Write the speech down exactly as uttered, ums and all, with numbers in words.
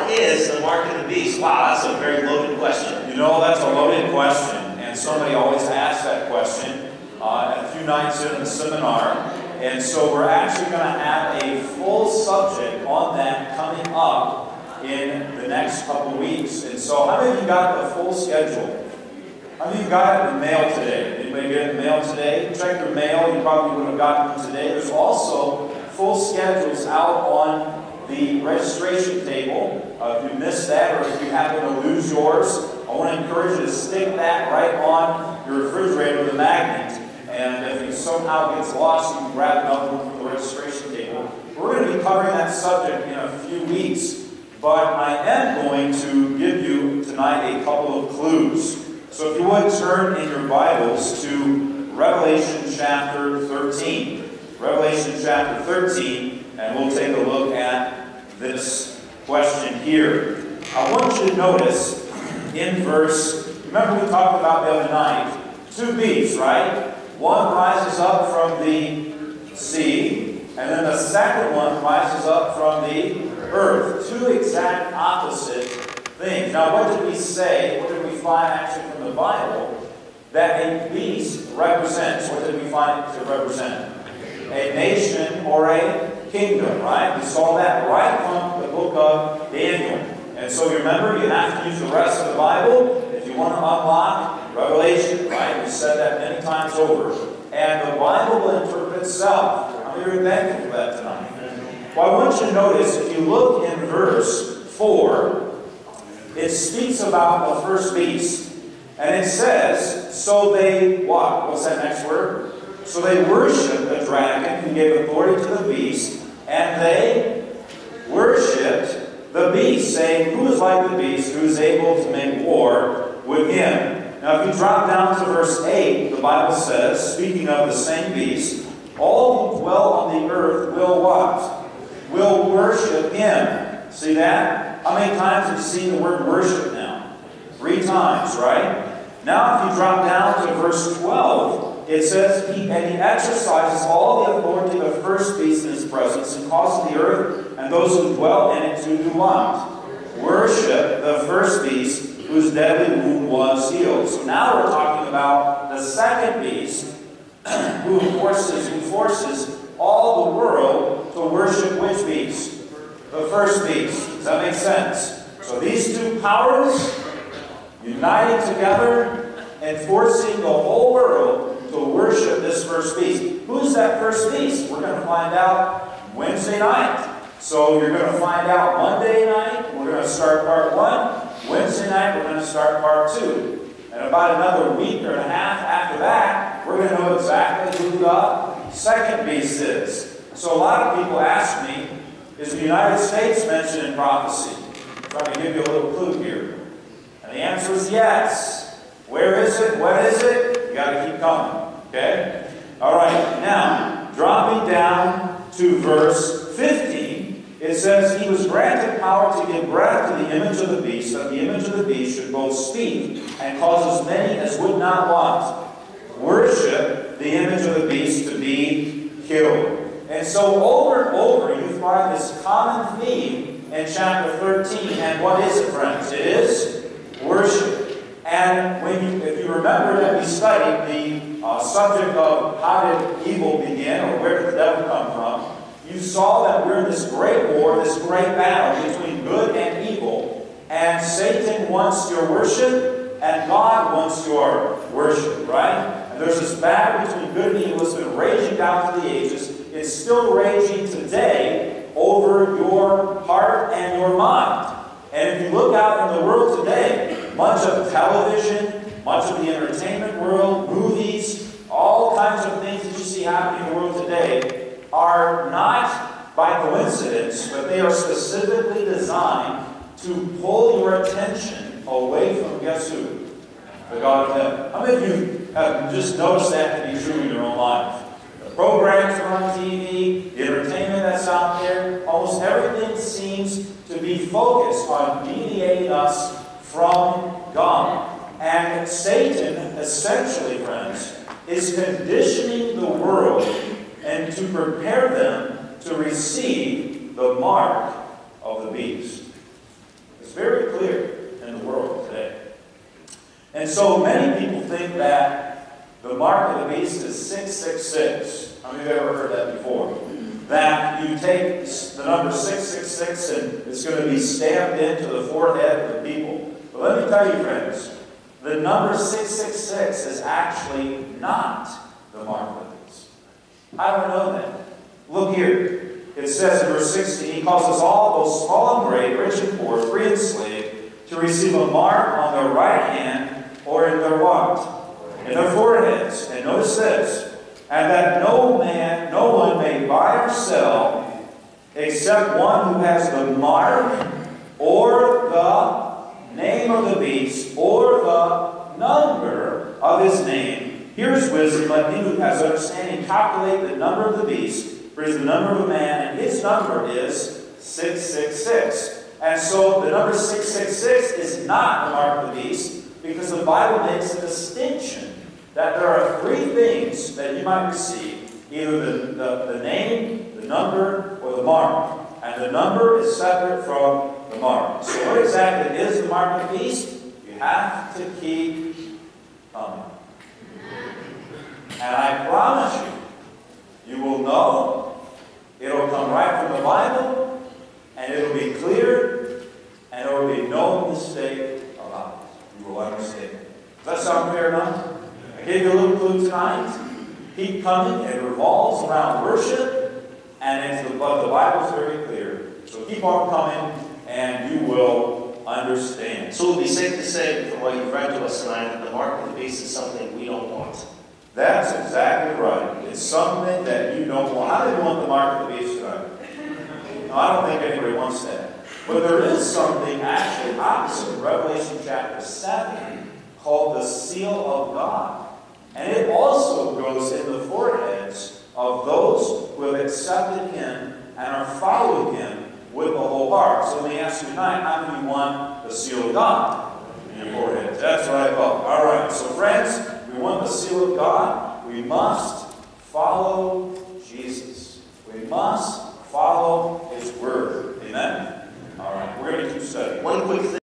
what is the mark of the beast? Wow, that's a very loaded question. You know, that's a loaded question, and somebody always asks that question uh, a few nights in the seminar. And so we're actually going to have a full subject on that coming up in the next couple weeks. And so how many of you got the full schedule? How many of you got it in the mail today? Anybody get it in the mail today? Check your mail. You probably would have gotten them today. There's also full schedules out on the registration table. Uh, if you missed that, or if you happen to lose yours, I want to encourage you to stick that right on your refrigerator with a magnet. And if it somehow gets lost, you can grab another one from the registration table. We're going to be covering that subject in a few weeks, but I am going to give you tonight a couple of clues. So if you would turn in your Bibles to Revelation chapter thirteen. Revelation chapter thirteen, and we'll take a look at this question here. I want you to notice in verse, remember we talked about the other night, two beasts, right? One rises up from the sea, and then the second one rises up from the earth. Two exact opposite things. Now, what did we say? What did we find actually from the Bible? That a beast represents. What did we find it to represent? A nation or a kingdom, right? We saw that right from the book of Daniel. And so you remember, you have to use the rest of the Bible if you want to unlock Revelation, right? We said that many times over. And the Bible will interpret itself. I'm very thankful for that tonight. Well, I want you to notice, if you look in verse four, it speaks about the first beast. And it says, so they, what? What's that next word? So they worshiped the dragon who gave authority to the beast, and they worshipped the beast, saying, who is like the beast, who is able to make war with him? Now, if you drop down to verse eight, the Bible says, speaking of the same beast, all who dwell on the earth will what? Will worship him. See that? How many times have you seen the word worship now? Three times, right? Now, if you drop down to verse twelve, it says, he, and he exercises all the authority of the first beast in his presence, and causes the earth and those who dwell in it to do what? Worship the first beast, whose deadly wound was healed. So now we're talking about the second beast, who forces, who forces all the world to worship which beast? The first beast. Does that make sense? So these two powers uniting together and forcing the whole world to worship this first beast. Who's that first beast? We're going to find out Wednesday night. So you're going to find out Monday night. We're going to start part one. Wednesday night, we're going to start part two. And about another week or a half after that, we're going to know exactly who the second beast is. So a lot of people ask me, is the United States mentioned in prophecy? I'm trying to give you a little clue here. And the answer is yes. Where is it? What is it? You got to keep coming. Okay? All right. Now, dropping down to verse fifteen, it says, he was granted power to give breath to the image of the beast, that the image of the beast should both speak and cause as many as would not want worship the image of the beast to be killed. And so over and over you find this common theme in chapter thirteen. And what is it, friends? It is worship. And when you, if you remember that we studied the uh, subject of how did evil begin, or where did the devil come from, you saw that we're in this great war, this great battle between good and evil. And Satan wants your worship, and God wants your worship, right? And there's this battle between good and evil that's been raging down through the ages. It's still raging today over your heart and your mind. And if you look out in the world today, much of television, much of the entertainment world, movies, all kinds of things that you see happening in the world today are not by coincidence, but they are specifically designed to pull your attention away from, guess who? The God of heaven. How many of you have just noticed that to be true in your own life? The programs are on T V, the entertainment that's out there, almost everything seems to be focused on deviating us from God. And Satan, essentially, friends, is conditioning the world and to prepare them to receive the mark of the beast. very clear in the world today. And so many people think that the mark of the beast is six six six. How many of you have ever heard that before? That you take the number six six six and it's going to be stamped into the forehead of the people. But let me tell you, friends, the number six six six is actually not the mark of the beast. How do I know that? Look here. It says in verse sixteen, he calls us all, both small and great, rich and poor, free and slave, to receive a mark on their right hand or in their what? In their foreheads. And notice this, and that no man, no one may buy or sell except one who has the mark or the name of the beast or the number of his name. Here's wisdom. Let he who has understanding calculate the number of the beast, for it is the number of a man, and his number is six six six. And so the number six six six is not the mark of the beast, because the Bible makes a distinction that there are three things that you might receive, either the, the, the name, the number, or the mark. And the number is separate from the mark. So what exactly is the mark of the beast? You have to keep coming. And I promise you, you will know. It'll come right from the Bible, and it'll be clear, and there will be no mistake about it. You will understand. Does that sound fair enough? I gave you a little clue tonight. Keep coming. It revolves around worship, and it's the, but the Bible's very clear. So keep on coming, and you will understand. So it would be safe to say, from what you've read to us tonight, that the mark of the beast is something we don't want. That's exactly right. It's something that you don't want. How do you want the mark of the beast tonight? No, I don't think anybody wants that. But there is something actually opposite in Revelation chapter seven called the seal of God. And it also goes in the foreheads of those who have accepted Him and are following Him with the whole heart. So let me ask you tonight, how do you want the seal of God in your forehead? That's what I thought. All right. So friends, we want the seal of God. We must follow Jesus. We must follow His Word. Amen? All right. We're going to keep studying. One quick thing.